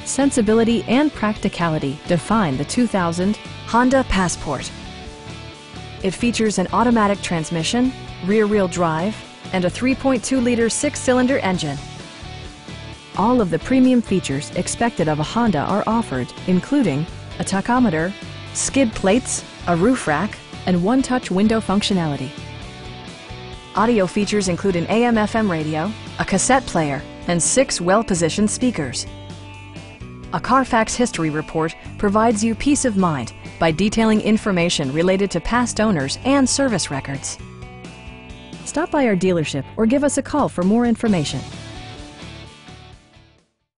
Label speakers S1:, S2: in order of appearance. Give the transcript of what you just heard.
S1: sensibility, and practicality define the 2000 Honda Passport. It features an automatic transmission, rear-wheel drive, and a 3.2-liter six-cylinder engine. All of the premium features expected of a Honda are offered, including a tachometer, skid plates, a roof rack, and one-touch window functionality. Audio features include an AM/FM radio, a cassette player, and 6 well-positioned speakers. A Carfax history report provides you peace of mind by detailing information related to past owners and service records. Stop by our dealership or give us a call for more information.